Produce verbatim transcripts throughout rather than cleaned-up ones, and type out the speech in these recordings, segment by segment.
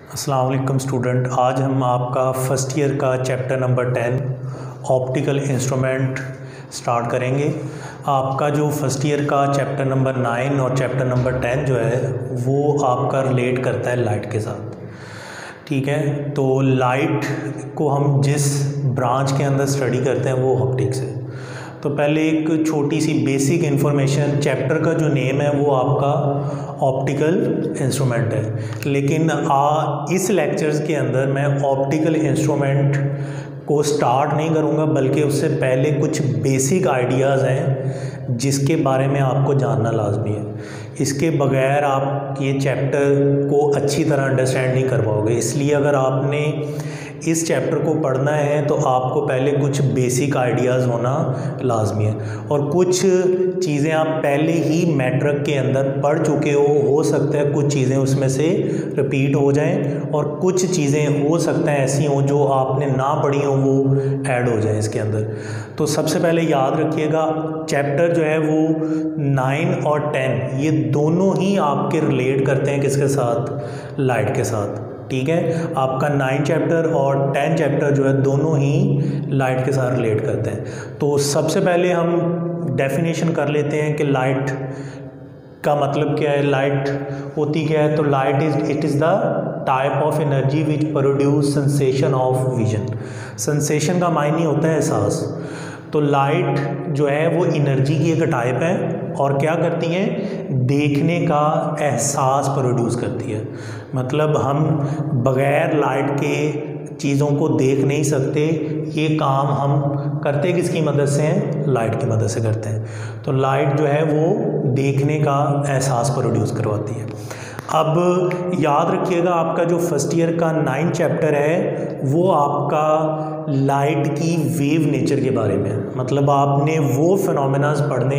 अस्सलाम वालेकुम स्टूडेंट। आज हम आपका फ़र्स्ट ईयर का chapter number ten optical instrument start करेंगे। आपका जो फर्स्ट ईयर का चैप्टर नंबर नाइन और चैप्टर नंबर टेन जो है वो आपका रिलेट करता है लाइट के साथ। ठीक है, तो लाइट को हम जिस ब्रांच के अंदर स्टडी करते हैं वो ऑप्टिक्स है। तो पहले एक छोटी सी बेसिक इन्फॉर्मेशन, चैप्टर का जो नेम है वो आपका ऑप्टिकल इंस्ट्रूमेंट है, लेकिन आ, इस लेक्चर्स के अंदर मैं ऑप्टिकल इंस्ट्रूमेंट को स्टार्ट नहीं करूंगा, बल्कि उससे पहले कुछ बेसिक आइडियाज़ हैं जिसके बारे में आपको जानना लाजमी है। इसके बगैर आप ये चैप्टर को अच्छी तरह अंडरस्टैंड नहीं कर पाओगे। इसलिए अगर आपने इस चैप्टर को पढ़ना है तो आपको पहले कुछ बेसिक आइडियाज़ होना लाजमी है, और कुछ चीज़ें आप पहले ही मैट्रिक के अंदर पढ़ चुके हो हो सकता है कुछ चीज़ें उसमें से रिपीट हो जाएं, और कुछ चीज़ें हो सकता है ऐसी हों जो आपने ना पढ़ी हो वो ऐड हो जाएं इसके अंदर। तो सबसे पहले याद रखिएगा, चैप्टर जो है वो नाइन और टेन ये दोनों ही आपके रिलेट करते हैं किसके साथ? लाइट के साथ। ठीक है, आपका नाइन चैप्टर और टेन चैप्टर जो है दोनों ही लाइट के साथ रिलेट करते हैं। तो सबसे पहले हम डेफिनेशन कर लेते हैं कि लाइट का मतलब क्या है, लाइट होती क्या है। तो light is it is the type of energy which produce sensation of vision. Sensation का मायने होता है एहसास। तो लाइट जो है वो एनर्जी की एक टाइप है और क्या करती है, देखने का एहसास प्रोड्यूस करती है। मतलब हम बग़ैर लाइट के चीज़ों को देख नहीं सकते। ये काम हम करते किसकी मदद से हैं? लाइट की मदद से करते हैं। तो लाइट जो है वो देखने का एहसास प्रोड्यूस करवाती है। अब याद रखिएगा, आपका जो फर्स्ट ईयर का नाइन चैप्टर है वो आपका लाइट की वेव नेचर के बारे में है। मतलब आपने वो फिनोमेनास पढ़ने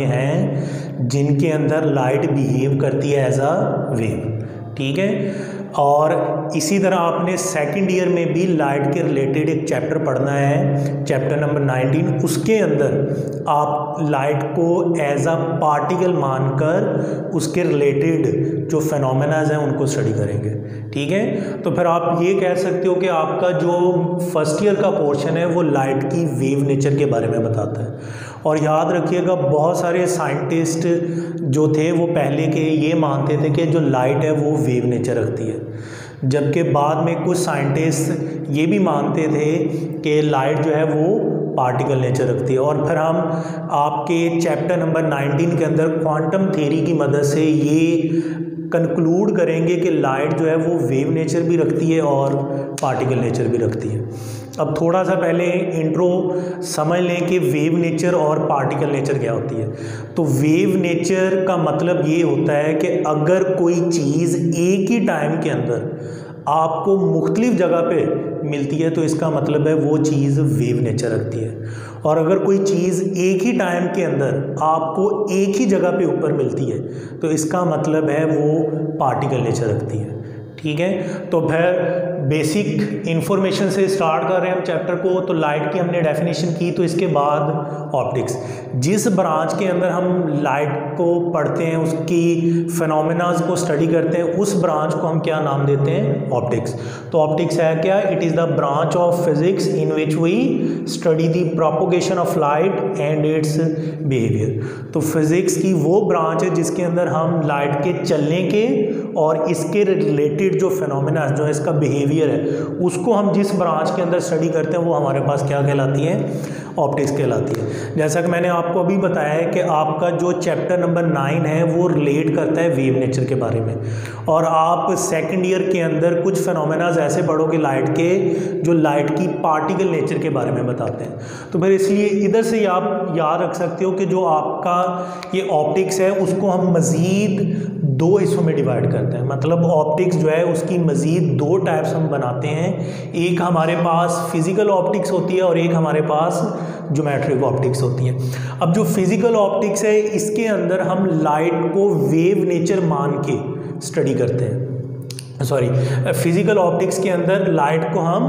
हैं जिनके अंदर लाइट बिहेव करती है एज अ वेव। ठीक है, और इसी तरह आपने सेकंड ईयर में भी लाइट के रिलेटेड एक चैप्टर पढ़ना है, चैप्टर नंबर नाइनटीन। उसके अंदर आप लाइट को एज अ पार्टिकल मानकर उसके रिलेटेड जो फिनोमेनाज हैं उनको स्टडी करेंगे। ठीक है, तो फिर आप ये कह सकते हो कि आपका जो फर्स्ट ईयर का पोर्शन है वो लाइट की वेव नेचर के बारे में बताता है। और याद रखिएगा, बहुत सारे साइंटिस्ट जो थे वो पहले के ये मानते थे कि जो लाइट है वो वेव नेचर रखती है, जबकि बाद में कुछ साइंटिस्ट ये भी मानते थे कि लाइट जो है वो पार्टिकल नेचर रखती है। और फिर हम आपके चैप्टर नंबर नाइनटीन के अंदर क्वांटम थ्योरी की मदद से ये कंक्लूड करेंगे कि लाइट जो है वो वेव नेचर भी रखती है और पार्टिकल नेचर भी रखती है। अब थोड़ा सा पहले इंट्रो समझ लें कि वेव नेचर और पार्टिकल नेचर क्या होती है। तो वेव नेचर का मतलब ये होता है कि अगर कोई चीज़ एक ही टाइम के अंदर आपको मुख्तलिफ जगह पे मिलती है तो इसका मतलब है वो चीज़ वेव नेचर रखती है। और अगर कोई चीज़ एक ही टाइम के अंदर आपको एक ही जगह पे ऊपर मिलती है तो इसका मतलब है वो पार्टिकल नेचर रखती है। ठीक है, तो फिर बेसिक इन्फॉर्मेशन से स्टार्ट कर रहे हैं हम चैप्टर को। तो लाइट की हमने डेफिनेशन की, तो इसके बाद ऑप्टिक्स। जिस ब्रांच के अंदर हम लाइट को पढ़ते हैं, उसकी फिनोमेनाज को स्टडी करते हैं, उस ब्रांच को हम क्या नाम देते हैं? ऑप्टिक्स। तो ऑप्टिक्स है क्या? It is the branch of physics in which we study the propagation of light and its behaviour. तो फिजिक्स की वो ब्रांच है जिसके अंदर हम लाइट के चलने के और इसके रिलेटेड जो फिनोमेना जो है, इसका बिहेवियर है, उसको हम जिस ब्रांच के अंदर स्टडी करते हैं वो हमारे पास क्या कहलाती है? ऑप्टिक्स कहलाती है। जैसा कि मैंने आपको अभी बताया है कि आपका जो चैप्टर नंबर नाइन है वो रिलेट करता है वेव नेचर के बारे में, और आप सेकंड ईयर के अंदर कुछ फिनोमेनाज ऐसे पढ़ोगे लाइट के जो लाइट की पार्टिकल नेचर के बारे में बताते हैं। तो फिर इसलिए इधर से आप याद रख सकते हो कि जो आपका ये ऑप्टिक्स है उसको हम मज़ीद दो हिस्सों में डिवाइड करते हैं। मतलब ऑप्टिक्स जो है उसकी मज़ीद दो टाइप्स हम बनाते हैं। एक हमारे पास फिज़िकल ऑप्टिक्स होती है और एक हमारे पास ज्योमेट्रिक ऑप्टिक्स होती है। अब जो फिज़िकल ऑप्टिक्स है इसके अंदर हम लाइट को वेव नेचर मान के स्टडी करते हैं। सॉरी, फिज़िकल ऑप्टिक्स के अंदर लाइट को हम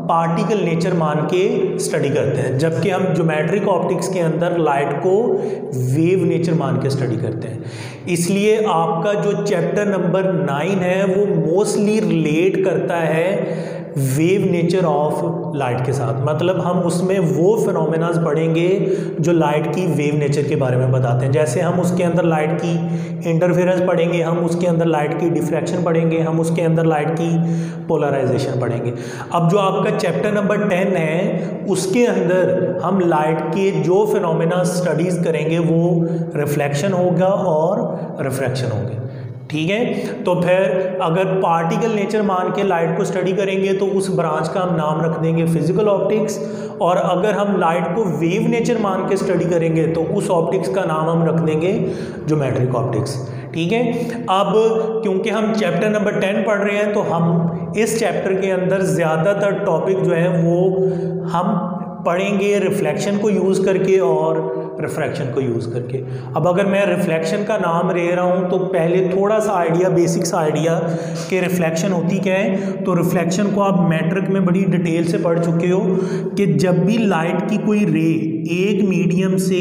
पार्टिकल नेचर मान के स्टडी करते हैं, जबकि हम ज्योमेट्रिक ऑप्टिक्स के अंदर लाइट को वेव नेचर मान के स्टडी करते हैं। इसलिए आपका जो चैप्टर नंबर नाइन है वो मोस्टली रिलेट करता है वेव नेचर ऑफ लाइट के साथ, मतलब हम उसमें वो फिनोमेनास पढ़ेंगे जो लाइट की वेव नेचर के बारे में बताते हैं। जैसे हम उसके अंदर लाइट की इंटरफेरेंस पढ़ेंगे, हम उसके अंदर लाइट की डिफ्रैक्शन पढ़ेंगे, हम उसके अंदर लाइट की पोलराइजेशन पढ़ेंगे। अब जो आपका चैप्टर नंबर टेन है उसके अंदर हम लाइट के जो फिनोमेना स्टडीज़ करेंगे वो रिफ्लेक्शन होगा और रिफ्रैक्शन होंगे। ठीक है, तो फिर अगर पार्टिकल नेचर मान के लाइट को स्टडी करेंगे तो उस ब्रांच का हम नाम रख देंगे फिजिकल ऑप्टिक्स, और अगर हम लाइट को वेव नेचर मान के स्टडी करेंगे तो उस ऑप्टिक्स का नाम हम रख देंगे ज्योमेट्रिक ऑप्टिक्स। ठीक है, अब क्योंकि हम चैप्टर नंबर टेन पढ़ रहे हैं तो हम इस चैप्टर के अंदर ज़्यादातर टॉपिक जो है वो हम पढ़ेंगे रिफ्लेक्शन को यूज़ करके और रिफ्रैक्शन को यूज़ करके। अब अगर मैं रिफ्लेक्शन का नाम ले रहा हूँ तो पहले थोड़ा सा आइडिया, बेसिक सा आइडिया कि रिफ्लेक्शन होती क्या है। तो रिफ्लेक्शन को आप मैट्रिक में बड़ी डिटेल से पढ़ चुके हो कि जब भी लाइट की कोई रे एक मीडियम से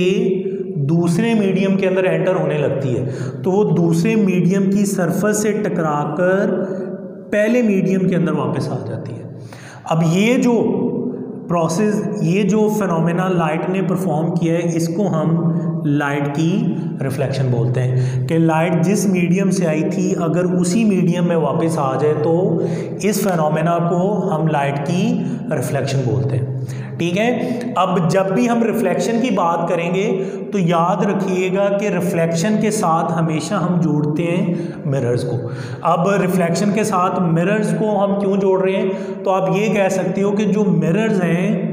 दूसरे मीडियम के अंदर एंटर होने लगती है तो वो दूसरे मीडियम की सरफेस से टकराकर पहले मीडियम के अंदर वापस आ जाती है। अब ये जो प्रोसेस, ये जो फिनोमेना लाइट ने परफॉर्म किया है, इसको हम लाइट की रिफ्लेक्शन बोलते हैं कि लाइट जिस मीडियम से आई थी अगर उसी मीडियम में वापस आ जाए तो इस फिनोमेना को हम लाइट की रिफ्लेक्शन बोलते हैं। ठीक है, अब जब भी हम रिफ्लेक्शन की बात करेंगे तो याद रखिएगा कि रिफ्लेक्शन के साथ हमेशा हम जोड़ते हैं मिरर्स को। अब रिफ्लेक्शन के साथ मिरर्स को हम क्यों जोड़ रहे हैं, तो आप ये कह सकते हो कि जो मिरर्स हैं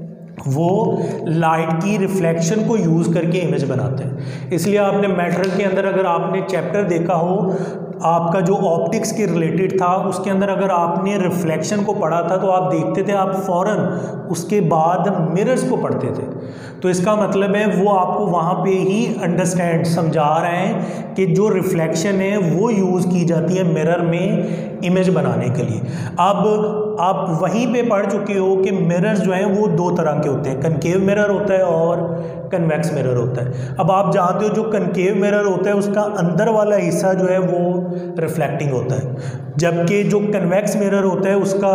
वो लाइट की रिफ्लेक्शन को यूज़ करके इमेज बनाते हैं। इसलिए आपने मैट्रिक के अंदर अगर आपने चैप्टर देखा हो आपका जो ऑप्टिक्स के रिलेटेड था उसके अंदर अगर आपने रिफ्लेक्शन को पढ़ा था तो आप देखते थे आप फौरन उसके बाद मिरर्स को पढ़ते थे। तो इसका मतलब है वो आपको वहाँ पे ही अंडरस्टैंड समझा रहे हैं कि जो रिफ्लेक्शन है वो यूज़ की जाती है मिरर में इमेज बनाने के लिए। अब आप वहीं पे पढ़ चुके हो कि मिरर्स जो हैं वो दो तरह के होते हैं, कनकेव मिरर होता है और कन्वेक्स मिरर होता है। अब आप जानते हो जो कनकेव मिरर होता है उसका अंदर वाला हिस्सा जो है वो रिफ्लेक्टिंग होता है, जबकि जो कन्वेक्स मिरर होता है उसका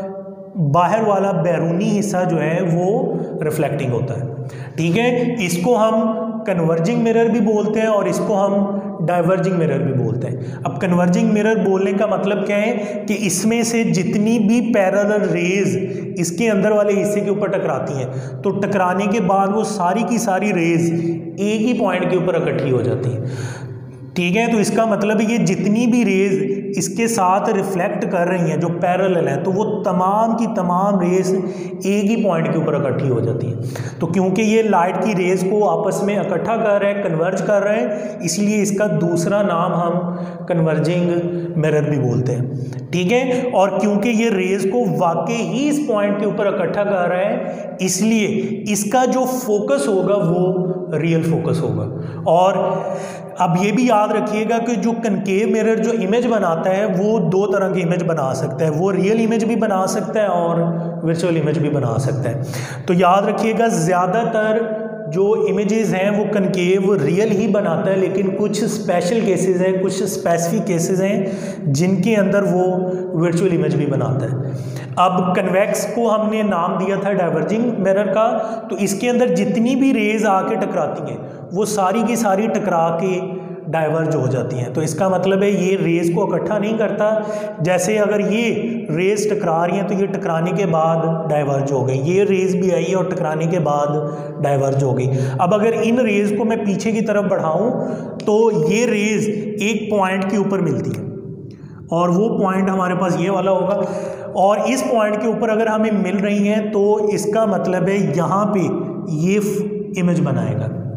बाहर वाला बैरूनी हिस्सा जो है वो रिफ्लेक्टिंग होता है। ठीक है, इसको हम कन्वर्जिंग मिरर भी बोलते हैं और इसको हम डाइवर्जिंग मिरर भी बोलते हैं। अब कन्वर्जिंग मिरर बोलने का मतलब क्या है कि इसमें से जितनी भी पैरेलल रेज इसके अंदर वाले हिस्से के ऊपर टकराती हैं तो टकराने के बाद वो सारी की सारी रेज एक ही पॉइंट के ऊपर इकट्ठी हो जाती हैं। ठीक है, तो इसका मतलब ये जितनी भी रेज इसके साथ रिफ्लेक्ट कर रही हैं जो पैरेलल हैं तो वो तमाम की तमाम रेज एक ही पॉइंट के ऊपर इकट्ठी हो जाती हैं। तो क्योंकि ये लाइट की रेज को आपस में इकट्ठा कर रहे हैं, कन्वर्ज कर रहे हैं, इसलिए इसका दूसरा नाम हम कन्वर्जिंग मिरर भी बोलते हैं। ठीक है, और क्योंकि ये रेज को वाकई ही इस पॉइंट के ऊपर इकट्ठा कर रहा है इसलिए इसका जो फोकस होगा वो रियल फोकस होगा। और अब ये भी याद रखिएगा कि जो कनकेव मिरर जो इमेज बनाता है वो दो तरह की इमेज बना सकता है, वो रियल इमेज भी बना सकता है और वर्चुअल इमेज भी बना सकता है। तो याद रखिएगा ज़्यादातर जो इमेजेस हैं वो कनकेव रियल ही बनाता है, लेकिन कुछ स्पेशल केसेस हैं, कुछ स्पेसिफिक केसेस हैं जिनके अंदर वो वर्चुअल इमेज भी बनाता है। अब कन्वेक्स को हमने नाम दिया था डाइवर्जिंग मिरर का, तो इसके अंदर जितनी भी रेज आके टकराती हैं वो सारी की सारी टकरा के डाइवर्ज हो जाती हैं। तो इसका मतलब है ये रेज को इकट्ठा नहीं करता, जैसे अगर ये रेज टकरा रही हैं तो ये टकराने के बाद डाइवर्ज हो गई, ये रेज भी आई और टकराने के बाद डाइवर्ज हो गई। अब अगर इन रेज को मैं पीछे की तरफ बढ़ाऊं तो ये रेज एक पॉइंट के ऊपर मिलती है और वो पॉइंट हमारे पास ये वाला होगा, और इस पॉइंट के ऊपर अगर हमें मिल रही हैं तो इसका मतलब है यहाँ पे ये इमेज बनाएगा।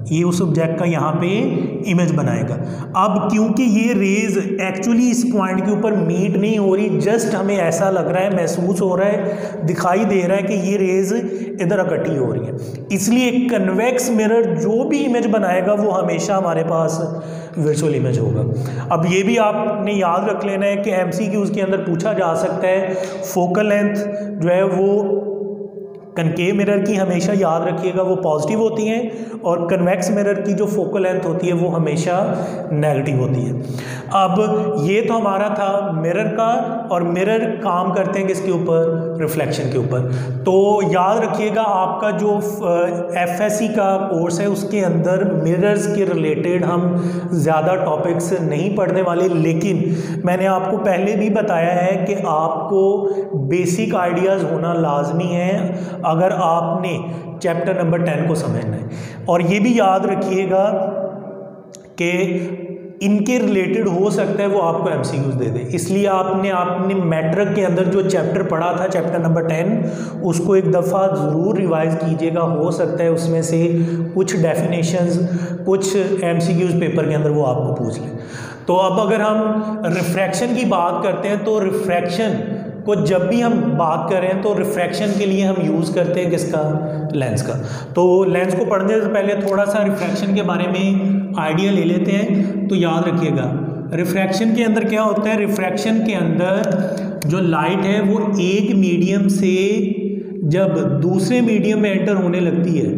ये उस ऑब्जेक्ट का यहाँ पे इमेज बनाएगा। अब क्योंकि ये रेज एक्चुअली इस पॉइंट के ऊपर मीट नहीं हो रही, जस्ट हमें ऐसा लग रहा है, महसूस हो रहा है, दिखाई दे रहा है कि ये रेज इधर इकट्ठी हो रही है, इसलिए कन्वेक्स मिरर जो भी इमेज बनाएगा वो हमेशा हमारे पास वर्चुअल इमेज होगा। अब ये भी आपने याद रख लेना है कि एमसीक्यूज़ के अंदर पूछा जा सकता है, फोकल लेंथ जो है वो कनकेव मिरर की हमेशा याद रखिएगा वो पॉजिटिव होती हैं, और कन्वेक्स मिरर की जो फोकल लेंथ होती है वो हमेशा नेगेटिव होती है। अब ये तो हमारा था मिरर का, और मिरर काम करते हैं किसके ऊपर, रिफ्लेक्शन के ऊपर। तो याद रखिएगा आपका जो एफएससी का कोर्स है उसके अंदर मिरर्स के रिलेटेड हम ज़्यादा टॉपिक्स नहीं पढ़ने वाले, लेकिन मैंने आपको पहले भी बताया है कि आपको बेसिक आइडियाज़ होना लाजमी है अगर आपने चैप्टर नंबर टेन को समझना है। और ये भी याद रखिएगा कि इनके रिलेटेड हो सकता है वो आपको एमसीक्यूज़ दे दे, इसलिए आपने आपने मैट्रिक के अंदर जो चैप्टर पढ़ा था चैप्टर नंबर टेन उसको एक दफ़ा ज़रूर रिवाइज़ कीजिएगा, हो सकता है उसमें से कुछ डेफिनेशंस कुछ एमसीक्यूज़ पेपर के अंदर वो आपको पूछ लें। तो अब अगर हम रिफ्रैक्शन की बात करते हैं तो रिफ्रैक्शन को जब भी हम बात करें तो रिफ्रैक्शन के लिए हम यूज़ करते हैं किसका, लेंस का। तो लेंस को पढ़ने से पहले थोड़ा सा रिफ्रैक्शन के बारे में आइडिया ले लेते हैं। तो याद रखिएगा रिफ्रैक्शन के अंदर क्या होता है, रिफ्रैक्शन के अंदर जो लाइट है वो एक मीडियम से जब दूसरे मीडियम में एंटर होने लगती है,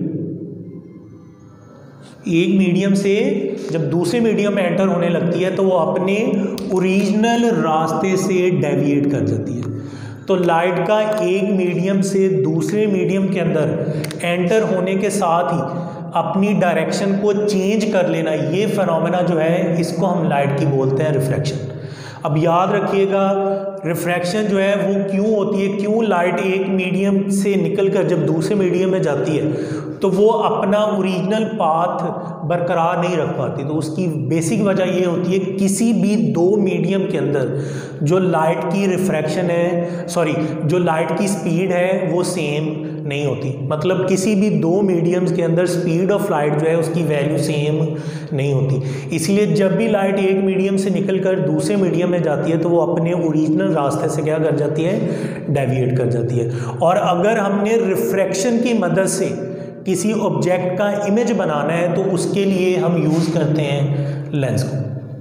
एक मीडियम से जब दूसरे मीडियम में एंटर होने लगती है तो वो अपने ओरिजिनल रास्ते से डेविएट कर जाती है। तो लाइट का एक मीडियम से दूसरे मीडियम के अंदर एंटर होने के साथ ही अपनी डायरेक्शन को चेंज कर लेना, ये फिनोमेना जो है इसको हम लाइट की बोलते हैं रिफ्रैक्शन। अब याद रखिएगा रिफ्रैक्शन जो है वो क्यों होती है, क्यों लाइट एक मीडियम से निकलकर जब दूसरे मीडियम में जाती है तो वो अपना ओरिजिनल पाथ बरकरार नहीं रख पाती। तो उसकी बेसिक वजह ये होती है किसी भी दो मीडियम के अंदर जो लाइट की रिफ्रैक्शन है सॉरी जो लाइट की स्पीड है वो सेम नहीं होती। मतलब किसी भी दो मीडियम्स के अंदर स्पीड ऑफ लाइट जो है उसकी वैल्यू सेम नहीं होती। इसलिए जब भी लाइट एक मीडियम से निकलकर दूसरे मीडियम में जाती है तो वो अपने ओरिजिनल रास्ते से क्या कर जाती है, डेविएट कर जाती है। और अगर हमने रिफ्रैक्शन की मदद से किसी ऑब्जेक्ट का इमेज बनाना है तो उसके लिए हम यूज़ करते हैं लेंस को।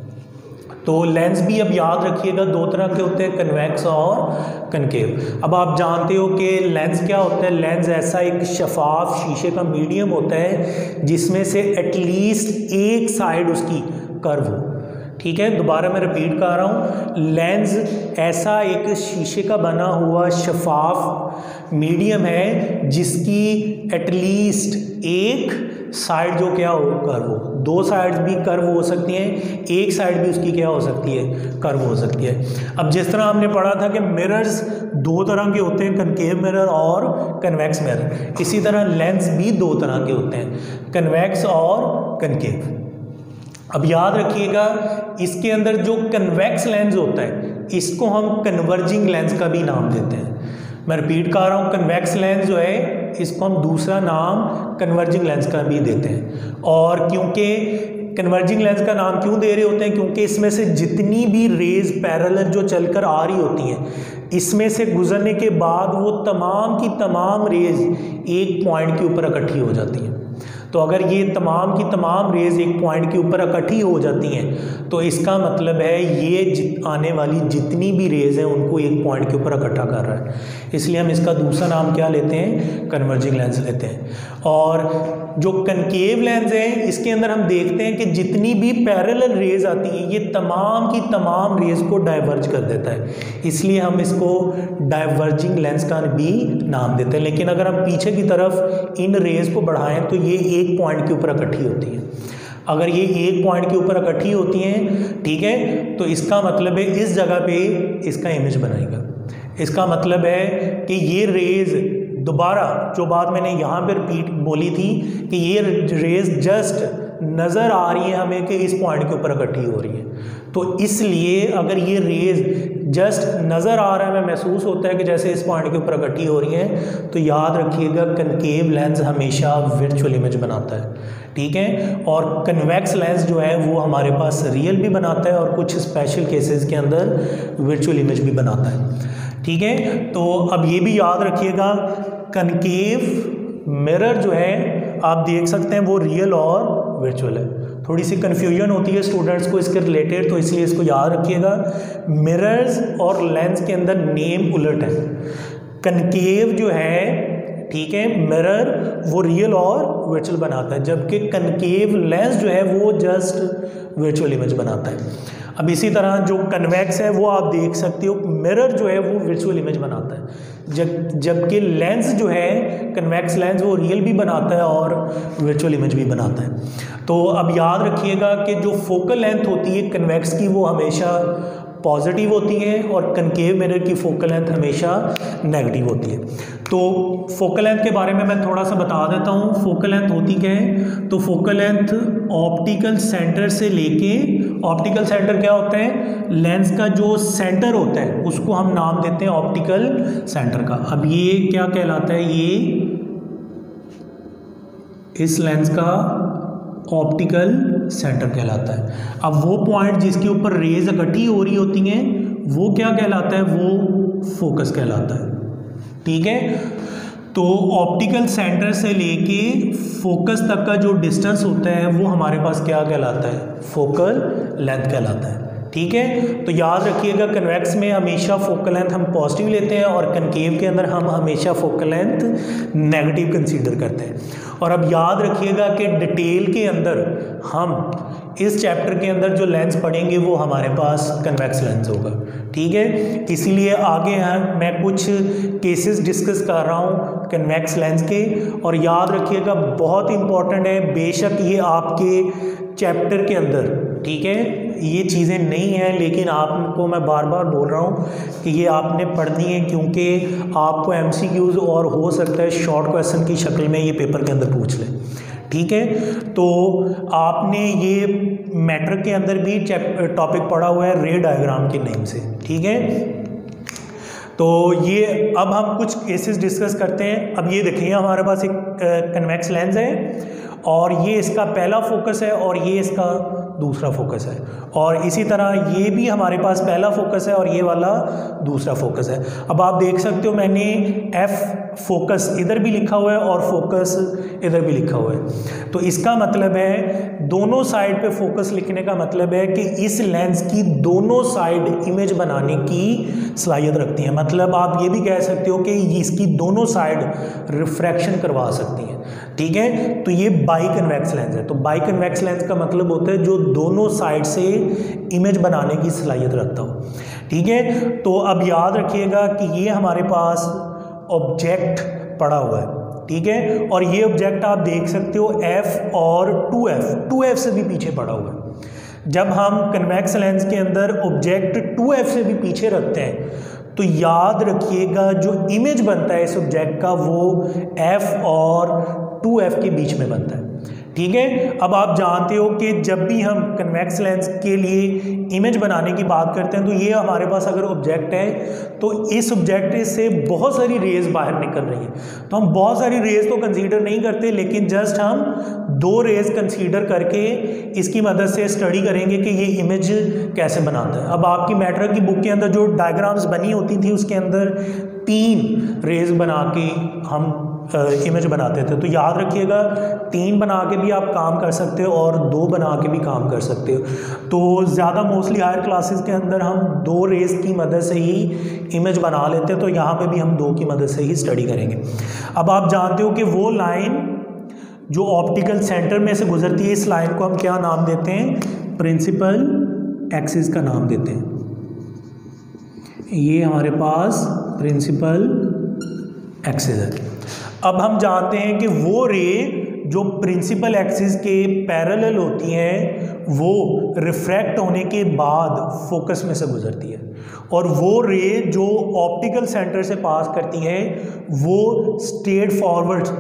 तो लेंस भी अब याद रखिएगा दो तरह के होते हैं, कन्वेक्स और कनकेव। अब आप जानते हो कि लेंस क्या होता है, लेंस ऐसा एक शफाफ शीशे का मीडियम होता है जिसमें से एटलीस्ट एक साइड उसकी कर्व हो। ठीक है, दोबारा मैं रिपीट कर रहा हूँ, लेंस ऐसा एक शीशे का बना हुआ शफाफ मीडियम है जिसकी एटलीस्ट एक साइड जो क्या हो, कर्व हो। दो साइड्स भी कर्व हो सकती हैं, एक साइड भी उसकी क्या हो सकती है, कर्व हो सकती है। अब जिस तरह हमने पढ़ा था कि मिरर्स दो तरह के होते हैं, कनकेव मिरर और कन्वेक्स मिरर, इसी तरह लेंस भी दो तरह के होते हैं, कन्वेक्स और कनकेव। अब याद रखिएगा इसके अंदर जो कन्वेक्स लेंस होता है इसको हम कन्वर्जिंग लेंस का भी नाम देते हैं। मैं रिपीट कर रहा हूँ, कन्वेक्स लेंस जो है इसको हम दूसरा नाम कन्वर्जिंग लेंस का भी देते हैं। और क्योंकि कन्वर्जिंग लेंस का नाम क्यों दे रहे होते हैं, क्योंकि इसमें से जितनी भी रेज पैरेलल जो चलकर आ रही होती हैं इसमें से गुजरने के बाद वो तमाम की तमाम रेज एक पॉइंट के ऊपर इकट्ठी हो जाती हैं। तो अगर ये तमाम की तमाम रेज एक पॉइंट के ऊपर इकट्ठी हो जाती हैं तो इसका मतलब है ये आने वाली जितनी भी रेज हैं उनको एक पॉइंट के ऊपर इकट्ठा कर रहा है, इसलिए हम इसका दूसरा नाम क्या लेते हैं, कन्वर्जिंग लेंस लेते हैं। और जो कनकेव लेंस है इसके अंदर हम देखते हैं कि जितनी भी पैरेलल रेज आती है ये तमाम की तमाम रेज को डाइवर्ज कर देता है, इसलिए हम इसको डाइवर्जिंग लेंस का भी नाम देते हैं। लेकिन अगर हम पीछे की तरफ इन रेज को बढ़ाएं तो ये एक पॉइंट के ऊपर इकट्ठी होती है। अगर ये एक पॉइंट के ऊपर इकट्ठी होती हैं, ठीक है, तो इसका मतलब है इस जगह पे इसका इमेज बनाएगा। इसका मतलब है कि ये रेज, दोबारा जो बात मैंने यहाँ पर रिपीट बोली थी कि ये रेज जस्ट नज़र आ रही है हमें कि इस पॉइंट के ऊपर इकट्ठी हो रही है। तो इसलिए अगर ये रेज जस्ट नज़र आ रहा है, हमें महसूस होता है कि जैसे इस पॉइंट के ऊपर इकट्ठी हो रही हैं, तो याद रखिएगा कनकेव लेंस हमेशा वर्चुअल इमेज बनाता है, ठीक है। और कन्वेक्स लेंस जो है वो हमारे पास रियल भी बनाता है और कुछ स्पेशल केसेस के अंदर वर्चुअल इमेज भी बनाता है, ठीक है। तो अब ये भी याद रखिएगा कनकेव मिरर जो है आप देख सकते हैं वो रियल और वर्चुअल है। थोड़ी सी कन्फ्यूजन होती है स्टूडेंट्स को इसके रिलेटेड, तो इसलिए इसको याद रखिएगा। मिरर्स और लेंस के अंदर नेम उलट है। कनकेव जो है, ठीक है, मिरर वो रियल और वर्चुअल बनाता है, जबकि कनकेव लेंस जो है वो जस्ट वर्चुअल इमेज बनाता है। अब इसी तरह जो कन्वेक्स है वो आप देख सकते हो, मिरर जो है वो वर्चुअल इमेज बनाता है, जब जबकि लेंस जो है कन्वेक्स लेंस वो रियल भी बनाता है और वर्चुअल इमेज भी बनाता है। तो अब याद रखिएगा कि जो फोकल लेंथ होती है कन्वेक्स की वो हमेशा पॉजिटिव होती है और कनकेव मिरर की फोकल लेंथ हमेशा नेगेटिव होती है। तो फोकल लेंथ के बारे में मैं थोड़ा सा बता देता हूँ। फोकल लेंथ होती क्या है? तो फोकल लेंथ ऑप्टिकल सेंटर से लेके, ऑप्टिकल सेंटर क्या होता है? लेंस का जो सेंटर होता है उसको हम नाम देते हैं ऑप्टिकल सेंटर का। अब ये क्या कहलाता है? ये इस लेंस का ऑप्टिकल सेंटर कहलाता है। अब वो पॉइंट जिसके ऊपर रेज इकट्ठी हो रही होती हैं वो क्या कहलाता है? वो फोकस कहलाता है, ठीक है। तो ऑप्टिकल सेंटर से लेके फोकस तक का जो डिस्टेंस होता है वो हमारे पास क्या कहलाता है? फोकल लेंथ कहलाता है, ठीक है। तो याद रखिएगा कन्वेक्स में हमेशा फोकल लेंथ हम पॉजिटिव लेते हैं और कनकेव के अंदर हम हमेशा फोकल लेंथ नेगेटिव कंसीडर करते हैं। और अब याद रखिएगा कि डिटेल के अंदर हम इस चैप्टर के अंदर जो लेंस पढ़ेंगे वो हमारे पास कन्वेक्स लेंस होगा, ठीक है। इसीलिए आगे हम मैं कुछ केसेस डिस्कस कर रहा हूँ कन्वेक्स लेंस के। और याद रखिएगा बहुत इंपॉर्टेंट है, बेशक ये आपके चैप्टर के अंदर, ठीक है, ये चीज़ें नहीं हैं, लेकिन आपको मैं बार बार बोल रहा हूँ कि ये आपने पढ़नी है, क्योंकि आपको एमसीक्यूज़ और हो सकता है शॉर्ट क्वेश्चन की शक्ल में ये पेपर के अंदर पूछ ले, ठीक है। तो आपने ये मैट्रिक के अंदर भी टॉपिक पढ़ा हुआ है रे डायग्राम के नेम से, ठीक है। तो ये अब हम कुछ केसेस डिस्कस करते हैं। अब ये देखिए हमारे पास एक कन्वेक्स लेंस है और ये इसका पहला फोकस है और ये इसका दूसरा फोकस है, और इसी तरह ये भी हमारे पास पहला फोकस है और ये वाला दूसरा फोकस है। अब आप देख सकते हो मैंने एफ फोकस इधर भी लिखा हुआ है और फोकस इधर भी लिखा हुआ है। तो इसका मतलब है दोनों साइड पे फोकस लिखने का मतलब है कि इस लेंस की दोनों साइड इमेज बनाने की सलाहियत रखती है। मतलब आप ये भी कह सकते हो कि इसकी दोनों साइड रिफ्रैक्शन करवा सकती हैं, ठीक है। तो ये बाई कन्वेक्स लेंस है। तो बाई कन्वेक्स लेंस का मतलब होता है जो दोनों साइड से इमेज बनाने की सलाहियत रखता हो, ठीक है। तो अब याद रखिएगा कि ये हमारे पास ऑब्जेक्ट पड़ा हुआ है, ठीक है, और ये ऑब्जेक्ट आप देख सकते हो एफ और टू एफ टू एफ से भी पीछे पड़ा हुआ है। जब हम कन्वेक्स लेंस के अंदर ऑब्जेक्ट टू एफ से भी पीछे रखते हैं तो याद रखिएगा जो इमेज बनता है इस ऑब्जेक्ट का वो एफ और टू एफ के बीच में बनता है, ठीक है। अब आप जानते हो कि जब भी हम कन्वेक्स लेंस के लिए इमेज बनाने की बात करते हैं तो ये हमारे पास अगर ऑब्जेक्ट है तो इस ऑब्जेक्ट से बहुत सारी रेज बाहर निकल रही है। तो हम बहुत सारी रेज तो कंसीडर नहीं करते, लेकिन जस्ट हम दो रेज कंसीडर करके इसकी मदद से स्टडी करेंगे कि ये इमेज कैसे बनाता है। अब आपकी मैट्रिक की बुक के अंदर जो डायग्राम्स बनी होती थी उसके अंदर तीन रेज बना के हम इमेज बनाते थे। तो याद रखिएगा तीन बना के भी आप काम कर सकते हो और दो बना के भी काम कर सकते हो। तो ज़्यादा मोस्टली हायर क्लासेस के अंदर हम दो रेज की मदद से ही इमेज बना लेते हैं, तो यहाँ पे भी हम दो की मदद से ही स्टडी करेंगे। अब आप जानते हो कि वो लाइन जो ऑप्टिकल सेंटर में से गुजरती है, इस लाइन को हम क्या नाम देते हैं? प्रिंसिपल एक्सिस का नाम देते हैं। ये हमारे पास प्रिंसिपल एक्सिस है। अब हम जानते हैं कि वो रे जो प्रिंसिपल एक्सिस के पैरेलल होती हैं वो रिफ्रैक्ट होने के बाद फोकस में से गुजरती है, और वो रे जो ऑप्टिकल सेंटर से पास करती है वो स्ट्रेट फॉरवर्ड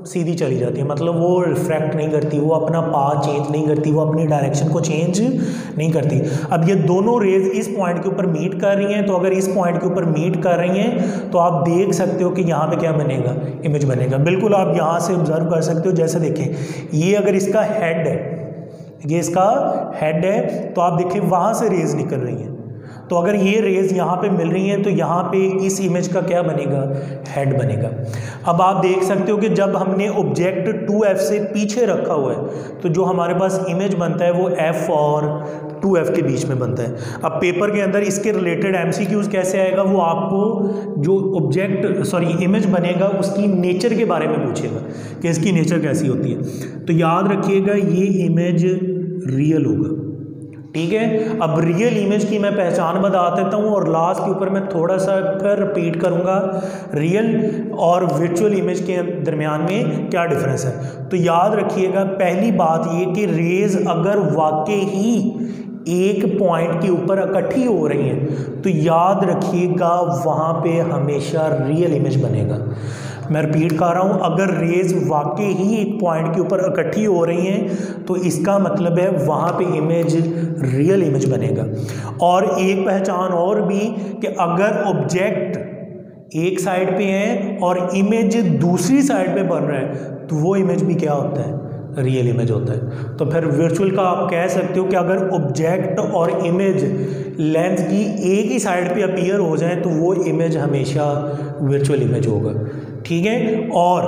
सीधी चली जाती है, मतलब वो रिफ्रैक्ट नहीं करती, वो अपना पाथ चेंज नहीं करती, वो अपनी डायरेक्शन को चेंज नहीं करती। अब ये दोनों रेज इस पॉइंट के ऊपर मीट कर रही हैं, तो अगर इस पॉइंट के ऊपर मीट कर रही हैं तो आप देख सकते हो कि यहाँ पे क्या बनेगा, इमेज बनेगा। बिल्कुल आप यहाँ से ऑब्जर्व कर सकते हो, जैसे देखें ये अगर इसका हेड है, ये इसका हेड है, तो आप देखें वहाँ से रेज निकल रही हैं, तो अगर ये रेज यहाँ पे मिल रही हैं तो यहाँ पे इस इमेज का क्या बनेगा, हेड बनेगा। अब आप देख सकते हो कि जब हमने ऑब्जेक्ट टू एफ से पीछे रखा हुआ है तो जो हमारे पास इमेज बनता है वो एफ और टू एफ के बीच में बनता है। अब पेपर के अंदर इसके रिलेटेड एमसीक्यूज कैसे आएगा, वो आपको जो ऑब्जेक्ट सॉरी इमेज बनेगा उसकी नेचर के बारे में पूछेगा कि इसकी नेचर कैसी होती है। तो याद रखिएगा ये इमेज रियल होगा, ठीक है। अब रियल इमेज की मैं पहचान बता देता हूँ और लास्ट के ऊपर मैं थोड़ा सा फिर रिपीट करूँगा रियल और वर्चुअल इमेज के दरमियान में क्या डिफरेंस है। तो याद रखिएगा पहली बात ये कि रेज अगर वाकई ही एक पॉइंट के ऊपर इकट्ठी हो रही हैं तो याद रखिएगा वहाँ पे हमेशा रियल इमेज बनेगा। मैं रिपीट कर रहा हूँ, अगर रेज वाकई ही एक पॉइंट के ऊपर इकट्ठी हो रही हैं तो इसका मतलब है वहाँ पे इमेज रियल इमेज बनेगा। और एक पहचान और भी कि अगर ऑब्जेक्ट एक साइड पे है और इमेज दूसरी साइड पे बन रहा है तो वो इमेज भी क्या होता है, रियल इमेज होता है। तो फिर वर्चुअल का आप कह सकते हो कि अगर ऑब्जेक्ट और इमेज लेंस की एक ही साइड पे अपीयर हो जाए तो वो इमेज हमेशा वर्चुअल इमेज होगा, ठीक है। और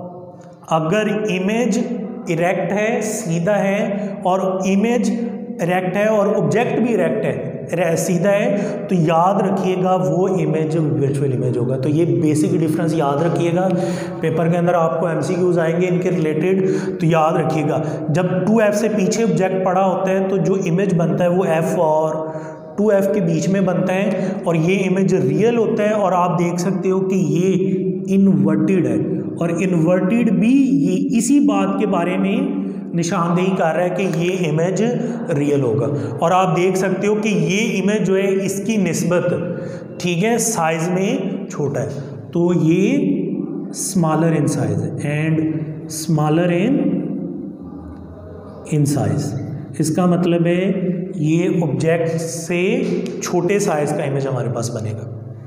अगर इमेज इरेक्ट है, सीधा है, और इमेज इरेक्ट है और ऑब्जेक्ट भी इरेक्ट है, सीधा है, तो याद रखिएगा वो इमेज वर्चुअल इमेज होगा। तो ये बेसिक डिफरेंस याद रखिएगा, पेपर के अंदर आपको एमसीक्यूज आएंगे इनके रिलेटेड, तो याद रखिएगा जब टू एफ से पीछे ऑब्जेक्ट पड़ा होता है तो जो इमेज बनता है वो एफ और टू एफ के बीच में बनता है और ये इमेज रियल होता है। और आप देख सकते हो कि ये इन्वर्टेड है और इन्वर्टेड भी ये इसी बात के बारे में निशानदेही कर रहा है कि ये इमेज रियल होगा। और आप देख सकते हो कि ये इमेज जो है इसकी निस्बत, ठीक है, साइज में छोटा है, तो ये स्मॉलर इन साइज है and smaller in in size. इसका मतलब है ये ऑब्जेक्ट से छोटे साइज का इमेज हमारे पास बनेगा।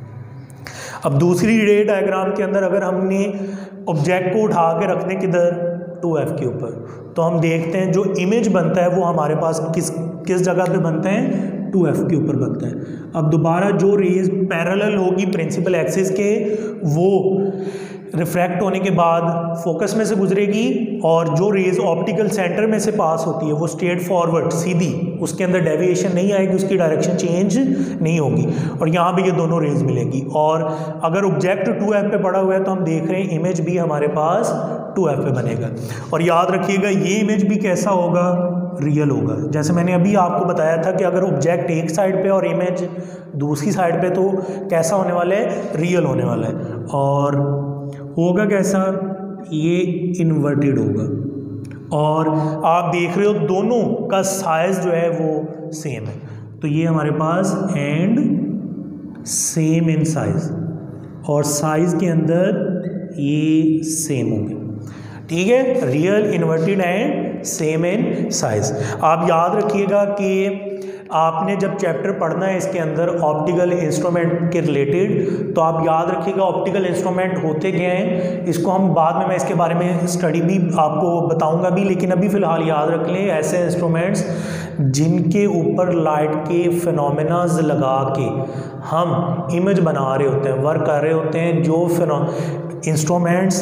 अब दूसरी रे डायग्राम के अंदर अगर हमने ऑब्जेक्ट को उठा के रखने किधर, टू एफ के ऊपर, तो हम देखते हैं जो इमेज बनता है वो हमारे पास किस किस जगह पे बनता है, टू एफ के ऊपर बनता है। अब दोबारा जो रेज पैरेलल होगी प्रिंसिपल एक्सिस के वो रिफ्रैक्ट होने के बाद फोकस में से गुजरेगी और जो रेज ऑप्टिकल सेंटर में से पास होती है वो स्ट्रेट फॉरवर्ड सीधी, उसके अंदर डेविएशन नहीं आएगी, उसकी डायरेक्शन चेंज नहीं होगी और यहाँ भी ये दोनों रेज मिलेंगी। और अगर ऑब्जेक्ट टू एफ पे पड़ा हुआ है तो हम देख रहे हैं इमेज भी हमारे पास टू एफ पे बनेगा। और याद रखिएगा ये इमेज भी कैसा होगा, रियल होगा। जैसे मैंने अभी आपको बताया था कि अगर ऑब्जेक्ट एक साइड पे और इमेज दूसरी साइड पे तो कैसा होने वाला है, रियल होने वाला है। और होगा कैसा, ये इन्वर्टेड होगा और आप देख रहे हो दोनों का साइज जो है वो सेम है, तो ये हमारे पास एंड सेम इन साइज और साइज के अंदर ये सेम होंगे, ठीक है, real, inverted and same in size. आप याद रखिएगा कि आपने जब चैप्टर पढ़ना है इसके अंदर ऑप्टिकल इंस्ट्रूमेंट के रिलेटेड, तो आप याद रखिएगा ऑप्टिकल इंस्ट्रूमेंट होते क्या हैं, इसको हम बाद में मैं इसके बारे में स्टडी भी आपको बताऊंगा भी, लेकिन अभी फ़िलहाल याद रख लें ऐसे इंस्ट्रूमेंट्स जिनके ऊपर लाइट के फिनोमेनाज लगा के हम इमेज बना रहे होते हैं, वर्क कर रहे होते हैं। जो फिनो इंस्ट्रूमेंट्स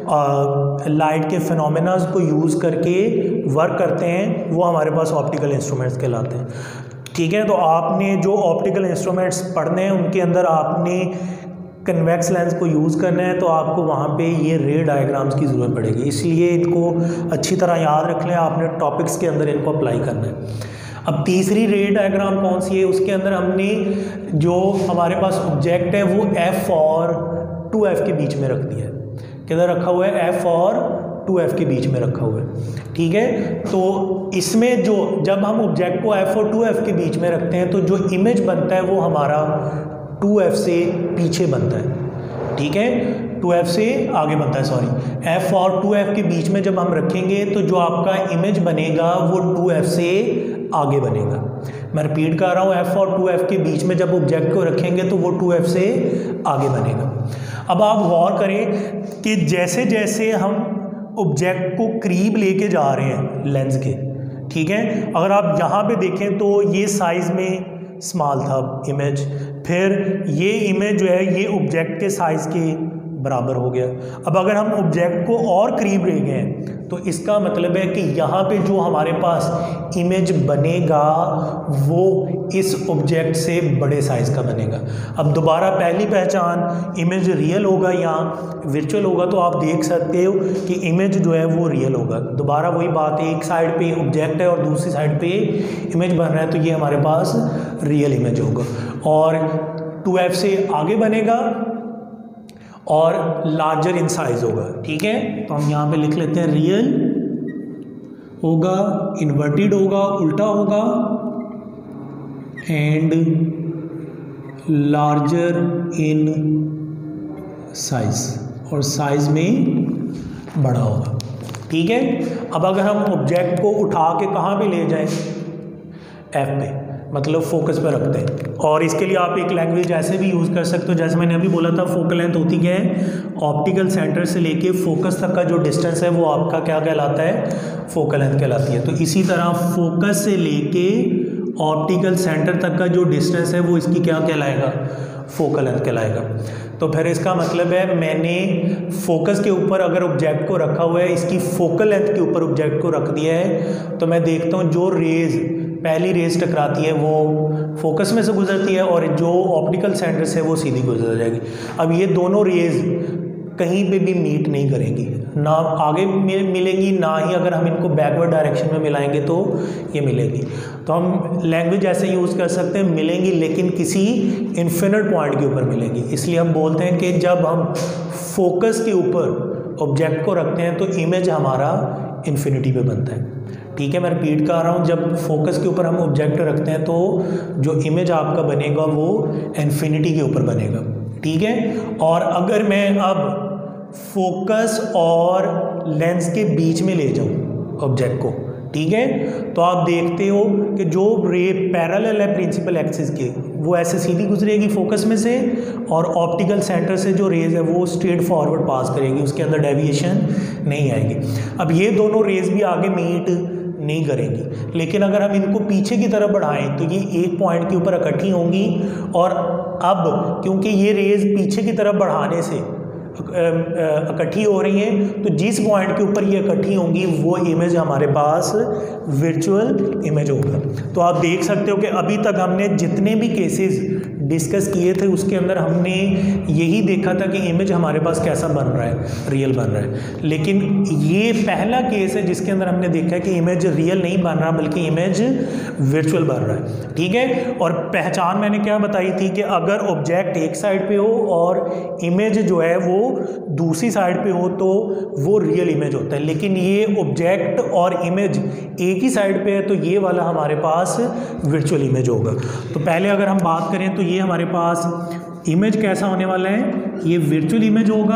लाइट के फिनोमेनाज को यूज़ करके वर्क करते हैं वो हमारे पास ऑप्टिकल इंस्ट्रूमेंट्स कहलाते हैं, ठीक है। तो आपने जो ऑप्टिकल इंस्ट्रूमेंट्स पढ़ने हैं उनके अंदर आपने कन्वेक्स लेंस को यूज़ करना है, तो आपको वहाँ पे ये रे डायग्राम्स की ज़रूरत पड़ेगी, इसलिए इनको अच्छी तरह याद रख लें, आपने टॉपिक्स के अंदर इनको अप्लाई करना है। अब तीसरी रे डायग्राम कौन सी है, उसके अंदर हमने जो हमारे पास ऑब्जेक्ट है वो एफ और टू एफ के बीच में रख दिया है। किधर रखा हुआ है, एफ और टू एफ के बीच में रखा हुआ है, ठीक है। तो इसमें जो जब हम ऑब्जेक्ट को एफ और टू एफ के बीच में रखते हैं तो जो इमेज बनता है वो हमारा टू एफ से पीछे बनता है, ठीक है, टू एफ से आगे बनता है, सॉरी एफ और टू एफ के बीच में जब हम रखेंगे तो जो आपका इमेज बनेगा वो टू एफ से आगे बनेगा। मैं रिपीट कर रहा हूँ, एफ और टू एफ के बीच में जब ऑब्जेक्ट को रखेंगे तो वो टू एफ से आगे बनेगा। अब आप गौर करें कि जैसे जैसे हम ऑब्जेक्ट को करीब लेके जा रहे हैं लेंस के, ठीक है, अगर आप यहाँ पे देखें तो ये साइज़ में स्मॉल था इमेज, फिर ये इमेज जो है ये ऑब्जेक्ट के साइज़ के बराबर हो गया। अब अगर हम ऑब्जेक्ट को और करीब ले गए तो इसका मतलब है कि यहाँ पे जो हमारे पास इमेज बनेगा वो इस ऑब्जेक्ट से बड़े साइज़ का बनेगा। अब दोबारा पहली पहचान, इमेज रियल होगा या वर्चुअल होगा, तो आप देख सकते हो कि इमेज जो है वो रियल होगा। दोबारा वही बात है, एक साइड पे ऑब्जेक्ट है और दूसरी साइड पे इमेज बन रहा है, तो ये हमारे पास रियल इमेज होगा और टू एफ से आगे बनेगा और लार्जर इन साइज होगा। ठीक है, तो हम यहाँ पे लिख लेते हैं रियल होगा, इन्वर्टेड होगा, उल्टा होगा, एंड लार्जर इन साइज, और साइज में बड़ा होगा। ठीक है, अब अगर हम ऑब्जेक्ट को उठा के कहाँ पे ले जाएं, एफ पे, मतलब फोकस पे रखते हैं। और इसके लिए आप एक लैंग्वेज ऐसे भी यूज़ कर सकते हो, जैसे मैंने अभी बोला था फोकल लेंथ होती क्या है, ऑप्टिकल सेंटर से लेके फोकस तक का जो डिस्टेंस है वो आपका क्या कहलाता है, फोकल लेंथ कहलाती है। तो इसी तरह फोकस से लेके ऑप्टिकल सेंटर तक का जो डिस्टेंस है वो इसकी क्या कहलाएगा, फोकल लेंथ कहलाएगा। तो फिर इसका मतलब है मैंने फोकस के ऊपर अगर ऑब्जेक्ट को रखा हुआ है, इसकी फोकल लेंथ के ऊपर ऑब्जेक्ट को रख दिया है, तो मैं देखता हूँ जो रेज पहली रेज टकराती है वो फोकस में से गुजरती है और जो ऑप्टिकल सेंटर से वो सीधी गुजर जाएगी। अब ये दोनों रेज कहीं पे भी मीट नहीं करेंगी, ना आगे मिलेंगी ना ही अगर हम इनको बैकवर्ड डायरेक्शन में मिलाएंगे तो ये मिलेगी। तो हम लैंग्वेज ऐसे यूज़ कर सकते हैं, मिलेंगी लेकिन किसी इन्फिनिट पॉइंट के ऊपर मिलेंगी। इसलिए हम बोलते हैं कि जब हम फोकस के ऊपर ऑब्जेक्ट को रखते हैं तो इमेज हमारा इन्फिनिटी पे बनता है। ठीक है, मैं रिपीट कर रहा हूँ, जब फोकस के ऊपर हम ऑब्जेक्ट रखते हैं तो जो इमेज आपका बनेगा वो इन्फिनिटी के ऊपर बनेगा। ठीक है, और अगर मैं अब फोकस और लेंस के बीच में ले जाऊँ ऑब्जेक्ट को, ठीक है, तो आप देखते हो कि जो रे पैरेलल है प्रिंसिपल एक्सिस के वो ऐसे सीधी गुजरेगी फोकस में से, और ऑप्टिकल सेंटर से जो रेज है वो स्ट्रेट फॉरवर्ड पास करेगी, उसके अंदर डेविएशन नहीं आएगी। अब ये दोनों रेज भी आगे मीट नहीं करेंगी, लेकिन अगर हम इनको पीछे की तरफ बढ़ाएं तो ये एक पॉइंट के ऊपर इकट्ठी होंगी, और अब क्योंकि ये रेज पीछे की तरफ बढ़ाने से इकट्ठी हो रही हैं, तो जिस पॉइंट के ऊपर ये इकट्ठी होंगी वो इमेज हमारे पास वर्चुअल इमेज होगा। तो आप देख सकते हो कि अभी तक हमने जितने भी केसेस डिस्कस किए थे उसके अंदर हमने यही देखा था कि इमेज हमारे पास कैसा बन रहा है, रियल बन रहा है। लेकिन ये पहला केस है जिसके अंदर हमने देखा कि इमेज रियल नहीं बन रहा बल्कि इमेज वर्चुअल बन रहा है। ठीक है, और पहचान मैंने क्या बताई थी कि अगर ऑब्जेक्ट एक साइड पे हो और इमेज जो है वो दूसरी साइड पे हो तो वो रियल इमेज होता है, लेकिन ये ऑब्जेक्ट और इमेज एक ही साइड पे है तो ये वाला हमारे पास वर्चुअल इमेज होगा। तो पहले अगर हम बात करें तो ये हमारे पास इमेज कैसा होने वाला है, ये वर्चुअल इमेज होगा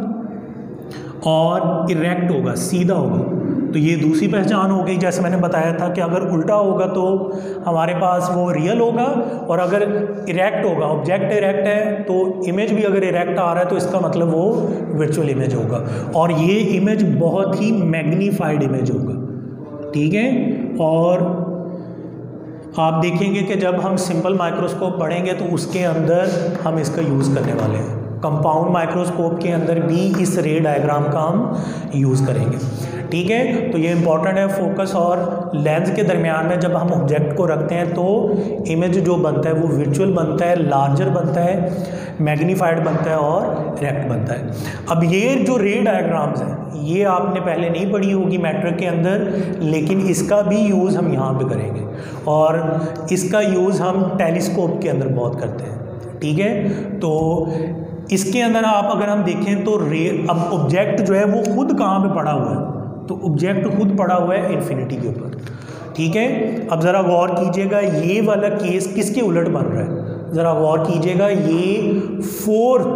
और इरेक्ट होगा, सीधा होगा। तो ये दूसरी पहचान हो गई। जैसे मैंने बताया था कि अगर उल्टा होगा तो हमारे पास वो रियल होगा, और अगर इरेक्ट होगा, ऑब्जेक्ट इरेक्ट है तो इमेज भी अगर इरेक्ट आ रहा है तो इसका मतलब वो वर्चुअल इमेज होगा, और ये इमेज बहुत ही मैग्नीफाइड इमेज होगा। ठीक है, और आप देखेंगे कि जब हम सिंपल माइक्रोस्कोप पढ़ेंगे तो उसके अंदर हम इसका यूज़ करने वाले हैं। कंपाउंड माइक्रोस्कोप के अंदर भी इस रे डायग्राम का हम यूज़ करेंगे। ठीक है, तो ये इंपॉर्टेंट है। फोकस और लेंस के दरमियान में जब हम ऑब्जेक्ट को रखते हैं तो इमेज जो बनता है वो वर्चुअल बनता है, लार्जर बनता है, मैग्नीफाइड बनता है और इरेक्ट बनता है। अब ये जो रे डायग्राम्स हैं ये आपने पहले नहीं पढ़ी होगी मैट्रिक के अंदर, लेकिन इसका भी यूज़ हम यहाँ पे करेंगे, और इसका यूज़ हम टेलीस्कोप के अंदर बहुत करते हैं। ठीक है, तो इसके अंदर आप अगर हम देखें तो रे अब ऑब्जेक्ट जो है वो खुद कहाँ पे पड़ा हुआ है, तो ऑब्जेक्ट खुद पड़ा हुआ है इन्फिनिटी के ऊपर। ठीक है, अब ज़रा गौर कीजिएगा ये वाला केस किसके उलट बन रहा है, ज़रा गौर कीजिएगा, ये फोर्थ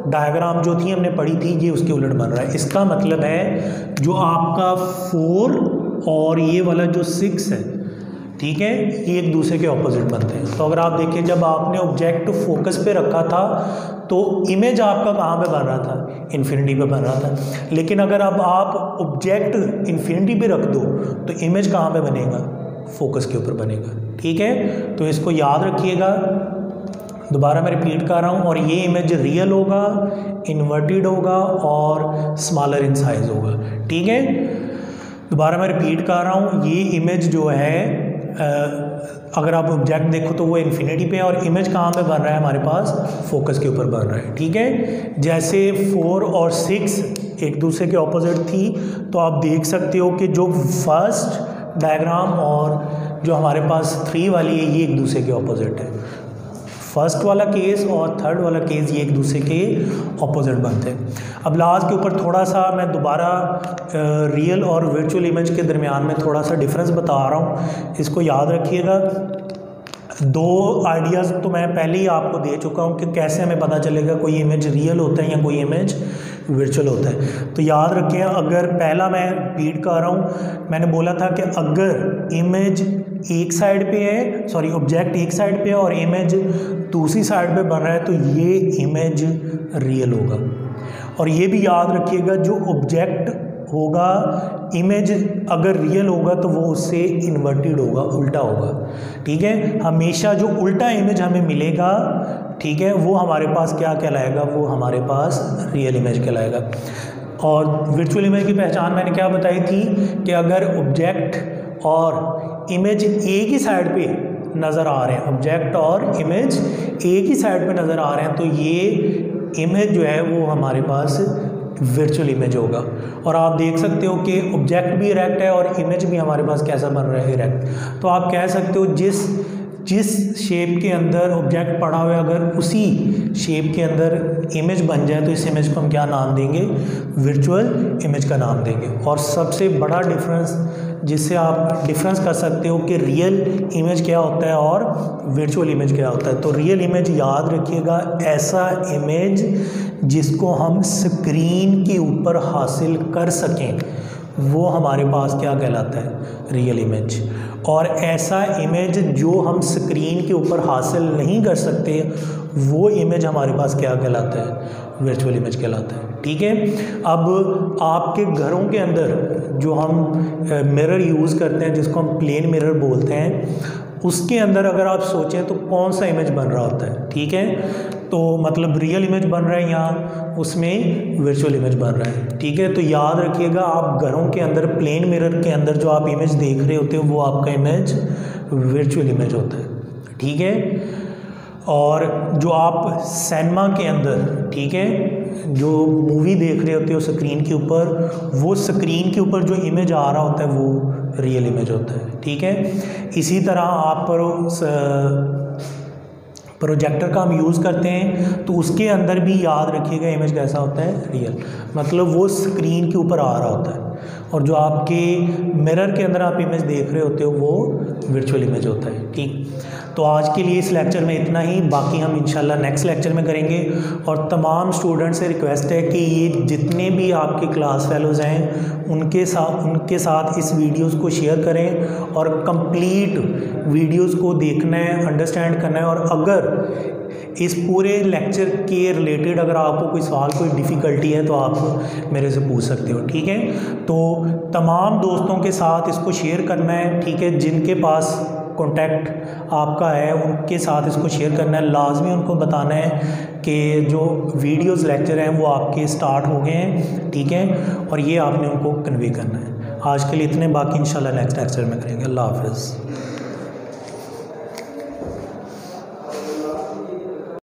डायग्राम जो थी हमने पढ़ी थी ये उसके उलट बन रहा है। इसका मतलब है जो आपका फोर और ये वाला जो सिक्स है, ठीक है, ये एक दूसरे के ऑपोजिट बनते हैं। तो अगर आप देखें जब आपने ऑब्जेक्ट फोकस पे रखा था तो इमेज आपका कहाँ पे बन रहा था, इन्फिनिटी पे बन रहा था। लेकिन अगर अब आप ऑब्जेक्ट इन्फिनिटी पे रख दो तो इमेज कहाँ पे बनेगा, फोकस के ऊपर बनेगा, ठीक है। तो इसको याद रखिएगा, दोबारा मैं रिपीट कर रहा हूँ। और ये इमेज रियल होगा, इन्वर्टेड होगा और स्मॉलर इन साइज होगा, ठीक है। दोबारा मैं रिपीट कर रहा हूँ, ये इमेज जो है आ, अगर आप ऑब्जेक्ट देखो तो वो इन्फिनिटी पे है और इमेज कहाँ पे बन रहा है, हमारे पास फोकस के ऊपर बन रहा है, ठीक है। जैसे फोर और सिक्स एक दूसरे के ऑपोजिट थी, तो आप देख सकते हो कि जो फर्स्ट डायग्राम और जो हमारे पास थ्री वाली है ये एक दूसरे के ऑपोजिट है। फर्स्ट वाला केस और थर्ड वाला केस ये एक दूसरे के ऑपोजिट बनते हैं। अब लास्ट के ऊपर थोड़ा सा मैं दोबारा रियल और वर्चुअल इमेज के दरमियान में थोड़ा सा डिफरेंस बता रहा हूँ, इसको याद रखिएगा। दो आइडियाज़ तो मैं पहले ही आपको दे चुका हूँ कि कैसे हमें पता चलेगा कोई इमेज रियल होता है या कोई इमेज वर्चुअल होता है। तो याद रखें, अगर पहला मैं रिपीट कर रहा हूँ, मैंने बोला था कि अगर इमेज एक साइड पे है, सॉरी ऑब्जेक्ट एक साइड पे है और इमेज दूसरी साइड पे बन रहा है तो ये इमेज रियल होगा। और ये भी याद रखिएगा, जो ऑब्जेक्ट होगा, इमेज अगर रियल होगा तो वो उससे इन्वर्टेड होगा, उल्टा होगा, ठीक है। हमेशा जो उल्टा इमेज हमें मिलेगा, ठीक है, वो हमारे पास क्या कहलाएगा, वो हमारे पास रियल इमेज कहलाएगा। और वर्चुअल इमेज की पहचान मैंने क्या बताई थी कि अगर ऑब्जेक्ट और इमेज एक ही साइड पे नज़र आ रहे हैं, ऑब्जेक्ट और इमेज एक ही साइड पे नज़र आ रहे हैं, तो ये इमेज जो है वो हमारे पास वर्चुअल इमेज होगा। और आप देख सकते हो कि ऑब्जेक्ट भी इरेक्ट है और इमेज भी हमारे पास कैसा बन रहा है, इरेक्ट। तो आप कह सकते हो जिस जिस शेप के अंदर ऑब्जेक्ट पड़ा हुआ है, अगर उसी शेप के अंदर इमेज बन जाए तो इस इमेज को हम क्या नाम देंगे, वर्चुअल इमेज का नाम देंगे। और सबसे बड़ा डिफरेंस जिससे आप डिफरेंस कर सकते हो कि रियल इमेज क्या होता है और वर्चुअल इमेज क्या होता है, तो रियल इमेज याद रखिएगा, ऐसा इमेज जिसको हम स्क्रीन के ऊपर हासिल कर सकें वो हमारे पास क्या कहलाता है, रियल इमेज। और ऐसा इमेज जो हम स्क्रीन के ऊपर हासिल नहीं कर सकते वो इमेज हमारे पास क्या कहलाता है, वर्चुअल इमेज कहलाता है, ठीक है। अब आपके घरों के अंदर जो हम मिरर यूज़ करते हैं, जिसको हम प्लेन मिरर बोलते हैं, उसके अंदर अगर आप सोचें तो कौन सा इमेज बन रहा होता है, ठीक है। तो मतलब रियल इमेज बन रहा है या उसमें वर्चुअल इमेज बन रहा है, ठीक है। तो याद रखिएगा, आप घरों के अंदर प्लेन मिरर के अंदर जो आप इमेज देख रहे होते हो वो आपका इमेज वर्चुअल इमेज होता है, ठीक है। और जो आप सिनेमा के अंदर, ठीक है, जो मूवी देख रहे होते हो स्क्रीन के ऊपर, वो स्क्रीन के ऊपर जो इमेज आ रहा होता है वो रियल इमेज होता है, ठीक है। इसी तरह आप पर प्रोजेक्टर का हम यूज़ करते हैं तो उसके अंदर भी याद रखिएगा इमेज कैसा होता है, रियल, मतलब वो स्क्रीन के ऊपर आ रहा होता है। और जो आपके मिरर के अंदर आप इमेज देख रहे होते हो वो वर्चुअल इमेज होता है, ठीक। तो आज के लिए इस लेक्चर में इतना ही, बाकी हम इंशाल्लाह नेक्स्ट लेक्चर में करेंगे। और तमाम स्टूडेंट से रिक्वेस्ट है कि ये जितने भी आपके क्लास फेलोज़ हैं उनके साथ उनके साथ इस वीडियोस को शेयर करें और कंप्लीट वीडियोस को देखना है, अंडरस्टैंड करना है। और अगर इस पूरे लेक्चर के रिलेटेड अगर आपको कोई सवाल, कोई डिफ़िकल्टी है तो आप मेरे से पूछ सकते हो, ठीक है। तो तमाम दोस्तों के साथ इसको शेयर करना है, ठीक है। जिनके पास कॉन्टैक्ट आपका है उनके साथ इसको शेयर करना है, लाजमी उनको बताना है कि जो वीडियोस लेक्चर हैं वो आपके स्टार्ट हो गए हैं, ठीक है। और ये आपने उनको कन्वे करना है। आज के लिए इतने, बाकी इंशाल्लाह नेक्स्ट लेक्चर में करेंगे। अल्लाह हाफ़िज़।